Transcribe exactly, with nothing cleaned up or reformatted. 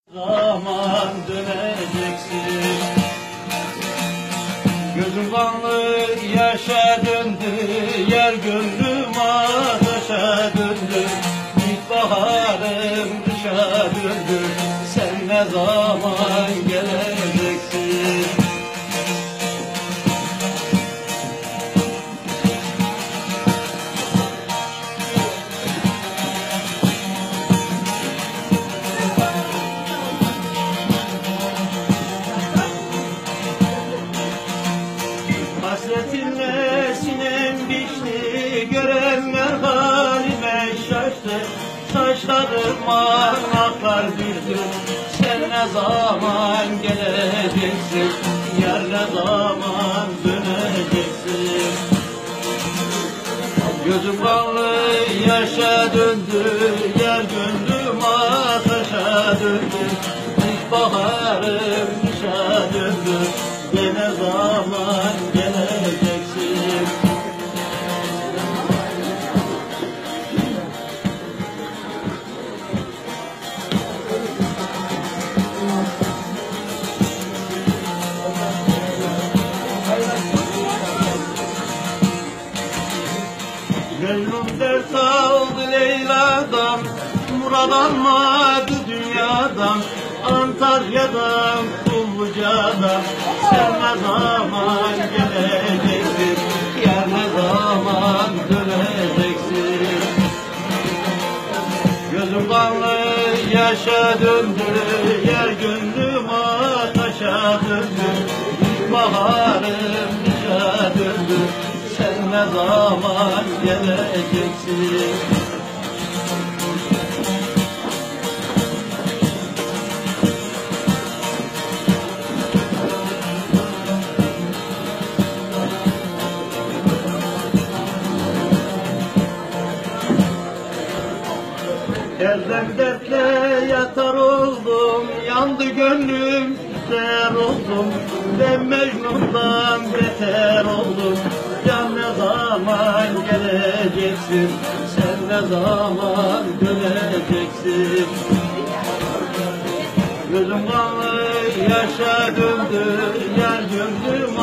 Zaman döneceksin. Gözüm kanlı yaşa döndü, yer gönlüm ateşe döndü. İlkbaharım kışa döndü, sen ne zaman geleceksin? Hasretinle sinem biçti, görenler halime şaştı. Saçlarıma aklar düştü, sen ne zaman geleceksin? Yar ne zaman döneceksin? Gözüm kanlı yaşa döndü, yer gönlüm ateşe döndü. İlkbaharım kışa döndü, gene zaman geleceksin. Gönlüm dert aldı Leyla'dan, murad almadı dünyadan. Antalya'dan, Kumluca'dan, sen ne zaman geleceksin? Yar ne zaman döneceksin? Gözüm kanlı yaşa döndü, yer gönlüm ateşe döndü. İlkbaharım kışa döndü, sen ne zaman geleceksin? Derden dertle yatar oldum, yandı gönlüm ter oldum. Ben Mecnun'dan beter oldum, can ne zaman geleceksin? Sen ne zaman döneceksin? Gözüm kanlı yaşa döndü, yer gönlüm